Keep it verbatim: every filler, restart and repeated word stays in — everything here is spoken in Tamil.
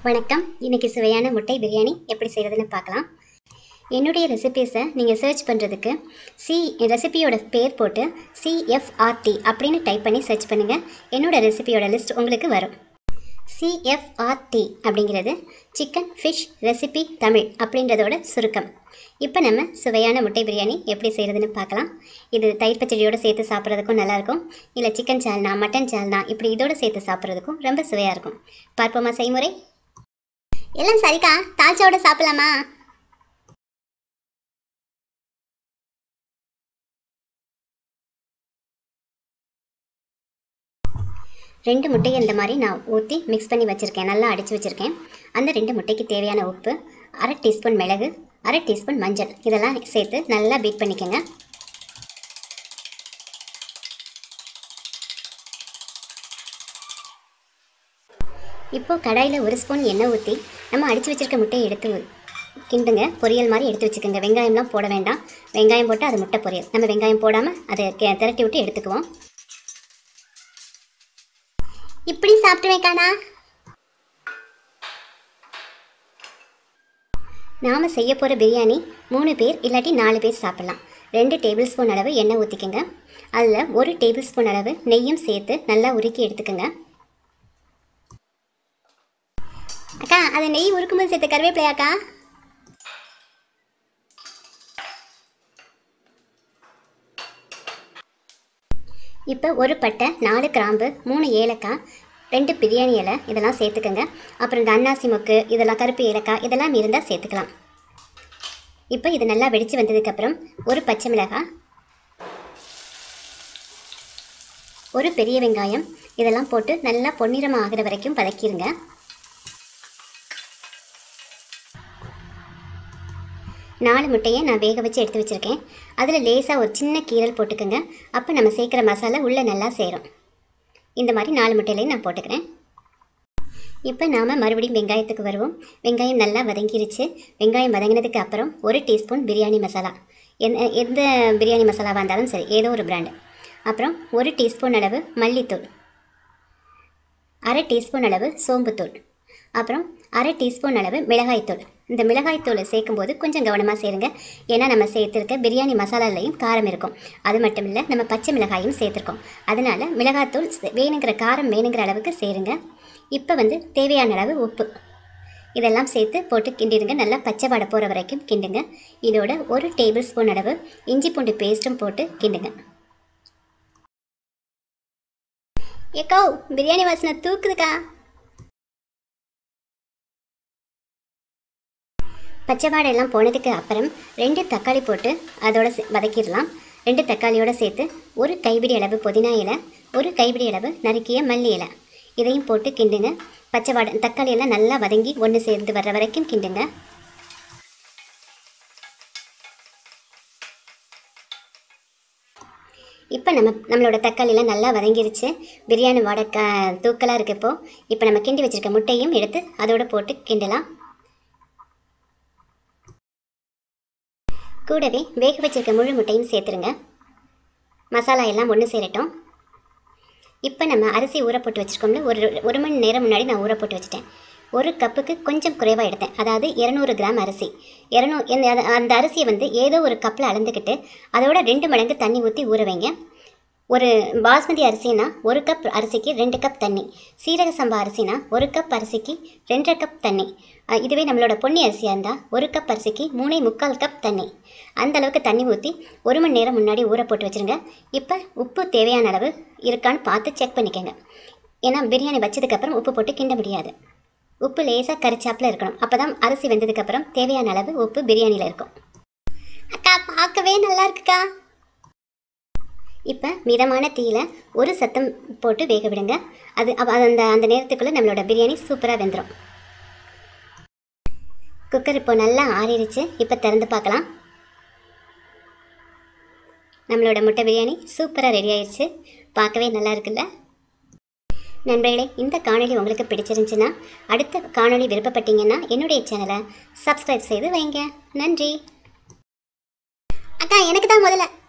வணக்கம். இன்னைக்கு சுவையான முட்டை பிரியாணி எப்படி செய்கிறதுன்னு பார்க்கலாம். என்னுடைய ரெசிபீஸை நீங்கள் சர்ச் பண்ணுறதுக்கு சி ரெசிபியோட பேர் போட்டு சிஎஃப்ஆர்டி அப்படின்னு டைப் பண்ணி சர்ச் பண்ணுங்கள். என்னோடய ரெசிபியோட லிஸ்ட் உங்களுக்கு வரும். சிஎஃப்ஆர்டி அப்படிங்கிறது சிக்கன் ஃபிஷ் ரெசிபி தமிழ் அப்படின்றதோட சுருக்கம். இப்போ நம்ம சுவையான முட்டை பிரியாணி எப்படி செய்கிறதுன்னு பார்க்கலாம். இது தயிர் பச்சடியோடு சேர்த்து சாப்பிட்றதுக்கும் நல்லாயிருக்கும். இல்லை சிக்கன் சால்னா, மட்டன் சால்னா இப்படி இதோடு சேர்த்து சாப்பிட்றதுக்கும் ரொம்ப சுவையாக இருக்கும். பார்ப்போமா செய்முறை? எல்லாம் சரிக்கா, தாழ்ச்சியோட சாப்பிடலாமா? ரெண்டு முட்டையை இந்த மாதிரி நான் ஊற்றி மிக்ஸ் பண்ணி வச்சுருக்கேன், நல்லா அடித்து வச்சுருக்கேன். அந்த ரெண்டு முட்டைக்கு தேவையான உப்பு, அரை டீஸ்பூன் மிளகு, அரை டீஸ்பூன் மஞ்சள் இதெல்லாம் சேர்த்து நல்லா பீட் பண்ணிக்கோங்க. இப்போது கடாயில் ஒரு ஸ்பூன் எண்ணெய் ஊற்றி நம்ம அடித்து வச்சுருக்க முட்டையை எடுத்து கிண்டுங்க. பொரியல் மாதிரி எடுத்து வச்சுக்கோங்க. வெங்காயம்லாம் போட வேண்டாம். வெங்காயம் போட்டு அது முட்டை பொரியல். நம்ம வெங்காயம் போடாமல் அதை திரட்டி விட்டு எடுத்துக்குவோம். இப்படி சாப்பிட்டுவேக்கானா? நாம் செய்ய போகிற பிரியாணி மூணு பேர் இல்லாட்டி நாலு பேர் சாப்பிட்லாம். ரெண்டு டேபிள் ஸ்பூன் அளவு எண்ணெய் ஊற்றிக்கோங்க. அதில் ஒரு டேபிள் ஸ்பூன் அளவு நெய்யும் சேர்த்து நல்லா உருக்கி எடுத்துக்கோங்க. அக்கா, அதை நெய் உருக்கும்போது சேர்த்து கருவேப்பிலையாக்கா? இப்போ ஒரு பட்டை, நாலு கிராம்பு, மூணு ஏலக்காய், ரெண்டு பிரியாணி இலை இதெல்லாம் சேர்த்துக்கோங்க. அப்புறம் இந்த அன்னாசி மொக்கு இதெல்லாம், கருப்பு ஏலக்காய் இதெல்லாம் இருந்தால் சேர்த்துக்கலாம். இப்போ இது நல்லா வெடித்து வந்ததுக்கப்புறம் ஒரு பச்சை மிளகாய், ஒரு பெரிய வெங்காயம் இதெல்லாம் போட்டு நல்லா பொன்னிறமாக ஆகிற வரைக்கும் வதக்கிடுங்க. நாலு முட்டையை நான் வேக வச்சு எடுத்து வச்சுருக்கேன். அதில் லேசாக ஒரு சின்ன கீரல் போட்டுக்கோங்க. அப்போ நம்ம சேர்க்குற மசாலா உள்ளே நல்லா சேரும். இந்த மாதிரி நாலு முட்டையிலையும் நான் போட்டுக்கிறேன். இப்போ நாம் மறுபடியும் வெங்காயத்துக்கு வருவோம். வெங்காயம் நல்லா வதங்கிருச்சு. வெங்காயம் வதங்கினதுக்கு அப்புறம் ஒரு டீஸ்பூன் பிரியாணி மசாலா, எந்த எந்த பிரியாணி மசாலாவாக இருந்தாலும் சரி, ஏதோ ஒரு பிராண்டு. அப்புறம் ஒரு டீஸ்பூன் அளவு மல்லித்தூள், அரை டீஸ்பூன் அளவு சோம்புத்தூள், அப்புறம் அரை டீஸ்பூன் அளவு மிளகாய்த்தூள். இந்த மிளகாய்த்தூளை சேர்க்கும்போது கொஞ்சம் கவனமாக சேருங்க. ஏன்னா நம்ம சேர்த்துருக்க பிரியாணி மசாலாலையும் காரம் இருக்கும். அது மட்டும் இல்லை, நம்ம பச்சை மிளகாயும் சேர்த்துருக்கோம். அதனால் மிளகாய்த்தூள் வேணுங்கிற காரம் வேணுங்கிற அளவுக்கு சேருங்க. இப்போ வந்து தேவையான அளவு உப்பு இதெல்லாம் சேர்த்து போட்டு கிண்டிடுங்க. நல்லா பச்சை வாடை போகிற வரைக்கும் கிண்டுங்க. இதோட ஒரு டேபிள் ஸ்பூன் அளவு இஞ்சி பூண்டு பேஸ்ட்டும் போட்டு கிண்டுங்க. ஏக்கோ, பிரியாணி வாசனை தூக்குதுக்கா. பச்சை வாடை எல்லாம் போனதுக்கு அப்புறம் ரெண்டு தக்காளி போட்டு அதோட வதக்கிடலாம். ரெண்டு தக்காளியோடு சேர்த்து ஒரு கைப்பிடி அளவு புதினா இலை, ஒரு கைப்பிடி அளவு நறுக்கிய மல்லி இலை இதையும் போட்டு கிண்டுங்க. பச்சை வாடை தக்காளி எல்லாம் நல்லா வதங்கி ஒன்று சேர்ந்து வர்ற வரைக்கும் கிண்டுங்க. இப்போ நம்ம நம்மளோட தக்காளியெல்லாம் நல்லா வதங்கிருச்சு. பிரியாணி வாடை க தூக்கலாக இருக்குது. இப்போது இப்போ நம்ம கிண்டி வச்சுருக்க முட்டையும் எடுத்து அதோடு போட்டு கிண்டலாம். கூடவே வேக வச்சிருக்க முழு முட்டையும் சேர்த்துருங்க. மசாலா எல்லாம் ஒன்று சேரட்டும். இப்போ நம்ம அரிசி ஊற போட்டு வச்சுருக்கோம்ல, ஒரு ஒரு மணி நேரம் முன்னாடி நான் ஊற போட்டு வச்சுட்டேன். ஒரு கப்புக்கு கொஞ்சம் குறைவாக எடுத்தேன். அதாவது இரநூறு கிராம் அரிசி. இரநூ அந்த அரிசியை வந்து ஏதோ ஒரு கப்பில் அளந்துக்கிட்டு அதோட ரெண்டு மடங்கு தண்ணி ஊற்றி ஊற வைங்க. ஒரு பாஸ்மதி அரிசினா ஒரு கப் அரிசிக்கு ரெண்டு கப் தண்ணி, சீரக சம்பா அரிசினா ஒரு கப் அரிசிக்கு ரெண்டரை கப் தண்ணி, இதுவே நம்மளோட பொன்னி அரிசியாக இருந்தால் ஒரு கப் அரிசிக்கு மூணே முக்கால் கப் தண்ணி. அந்த அளவுக்கு தண்ணி ஊற்றி ஒரு மணி நேரம் முன்னாடி ஊற போட்டு வச்சுருங்க. இப்போ உப்பு தேவையான அளவு இருக்கான்னு பார்த்து செக் பண்ணிக்கோங்க. ஏன்னா பிரியாணி வச்சதுக்கப்புறம் உப்பு போட்டு கிண்ட முடியாது. உப்பு லேசாக கரிச்சாப்பில் இருக்கணும். அப்போ தான் அரிசி வெந்ததுக்கப்புறம் தேவையான அளவு உப்பு பிரியாணியில் இருக்கும். அக்கா, பார்க்கவே நல்லா இருக்குக்கா. இப்போ மிதமான தீயில ஒரு சத்தம் போட்டு வேக விடுங்க. அது அந்த அந்த நேரத்துக்குள்ளே நம்மளோட பிரியாணி சூப்பராக வெந்துடும். குக்கர் இப்போ நல்லா ஆறிடுச்சு. இப்போ திறந்து பார்க்கலாம். நம்மளோட முட்டை பிரியாணி சூப்பராக ரெடி ஆயிடுச்சு. பார்க்கவே நல்லா இருக்குல்ல நண்பர்களே? இந்த காணொலி உங்களுக்கு பிடிச்சிருந்துச்சுன்னா, அடுத்த காணொலி விருப்பப்பட்டீங்கன்னா என்னுடைய சேனலை சப்ஸ்கிரைப் செய்து வைங்க. நன்றி. அக்கா, எனக்கு தான் முதல்ல